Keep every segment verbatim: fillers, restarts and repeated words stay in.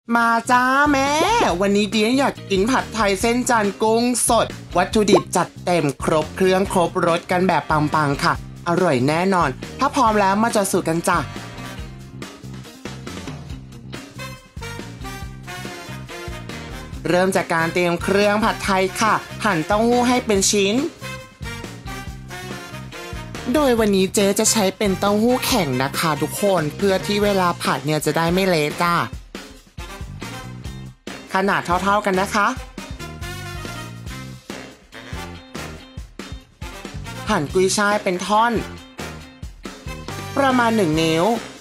มาจ้าแม่วันนี้เดียนอยากกินผัดไทยเส้นจันทร์กุ้งสดวัตถุดิบจัดเต็มครบเครื่องครบรสกันแบบปังๆค่ะอร่อยแน่นอนถ้าพร้อมแล้วมาจดสูตรกันจ้ะเริ่มจากการเตรียมเครื่องผัดไทยค่ะหั่นเต้าหู้ให้เป็นชิ้นโดยวันนี้เจ๊จะใช้เป็นเต้าหู้แข็งนะคะทุกคนเพื่อที่เวลาผัดเนี่ยจะได้ไม่เละจ้าขนาดเท่าๆกันนะคะหั่นกุยช่ายเป็นท่อนประมาณหนึ่งนิ้ว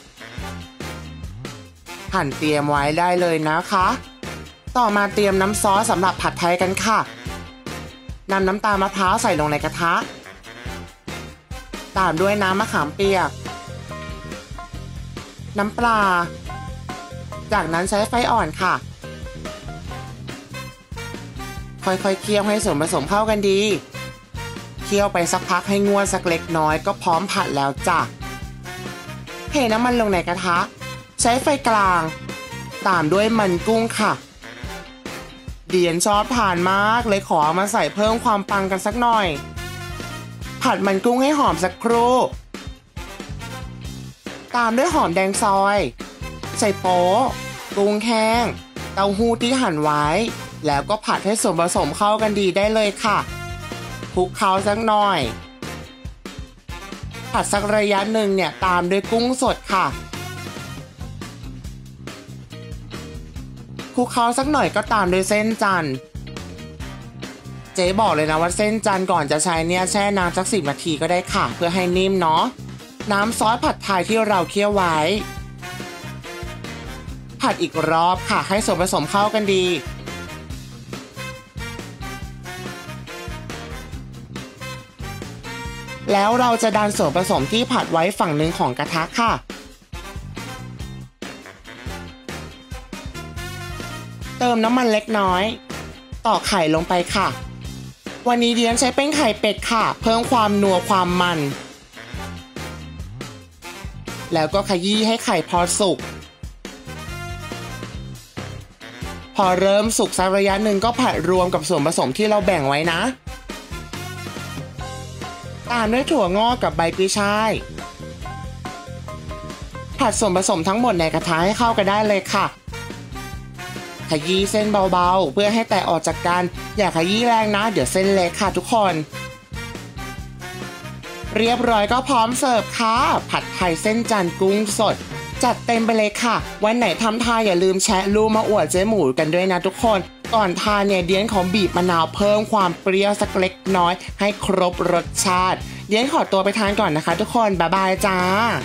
หั่นเตรียมไว้ได้เลยนะคะต่อมาเตรียมน้ำซอสสำหรับผัดไทยกันค่ะนำน้ำตาลมะพร้าวใส่ลงในกระทะตามด้วยน้ำมะขามเปียกน้ำปลาจากนั้นใช้ไฟอ่อนค่ะค่อยๆเคี่ยวให้ส่วนผสมเข้ากันดีเคี่ยวไปสักพักให้งวดสักเล็กน้อยก็พร้อมผัดแล้วจ้ะเทน้ำมันลงในกระทะใช้ไฟกลางตามด้วยมันกุ้งค่ะเดียนชอบทานมากเลยขอมาใส่เพิ่มความปังกันสักหน่อยผัดมันกุ้งให้หอมสักครู่ตามด้วยหอมแดงซอยใส่โป๊ะกุ้งแห้งเต้าหู้ที่หั่นไว้แล้วก็ผัดให้ส่วนผสมเข้ากันดีได้เลยค่ะคลุกเคล้าสักหน่อยผัดสักระยะหนึ่งเนี่ยตามด้วยกุ้งสดค่ะคลุกเคล้าสักหน่อยก็ตามด้วยเส้นจันทร์เจ๊บอกเลยนะว่าเส้นจันทร์ก่อนจะใช้เนี่ยแช่น้ำสักสิบนาทีก็ได้ค่ะเพื่อให้นิ่มเนาะน้ำซอสผัดไทยที่เราเคี่ยวไว้ผัดอีกรอบค่ะให้ส่วนผสมเข้ากันดีแล้วเราจะดันส่วนผสมที่ผัดไว้ฝั่งหนึ่งของกระทะค่ะเติมน้ำมันเล็กน้อยตอกไข่ลงไปค่ะวันนี้เดียนใช้เป็นไข่เป็ดค่ะเพิ่มความนัวความมันแล้วก็ขยี้ให้ไข่พอสุกพอเริ่มสุกสักระยะหนึ่งก็ผัดรวมกับส่วนผสมที่เราแบ่งไว้นะตามด้วยถั่วงอกกับใบกุยช่ายผัดส่วนผสมทั้งหมดในกระทะให้เข้ากันได้เลยค่ะขยี้เส้นเบาๆเพื่อให้แตกออกจากกันอย่าขยี้แรงนะเดี๋ยวเส้นเล็กค่ะทุกคนเรียบร้อยก็พร้อมเสิร์ฟค่ะผัดไทยเส้นจันทร์กุ้งสดจัดเต็มไปเลยค่ะวันไหนทำทานอย่าลืมแชะรูปมาอวดเจ๊หมูกันด้วยนะทุกคนก่อนทานเนี่ยเดียนขอบีบมะนาวเพิ่มความเปรี้ยวสักเล็กน้อยให้ครบรสชาติเดียนขอตัวไปทานก่อนนะคะทุกคนบ๊ายบายจ้า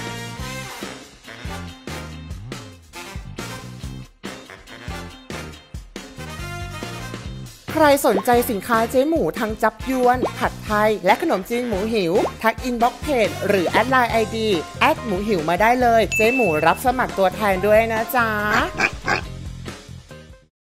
ใครสนใจสินค้าเจ๊หมูทั้งจับยวนผัดไทยและขนมจีนหมูหิวทักอินบ็อกซ์เพจหรือแอดไลน์ไอดีแอดหมูหิวมาได้เลยเจ๊หมูรับสมัครตัวแทนด้วยนะจ๊ะ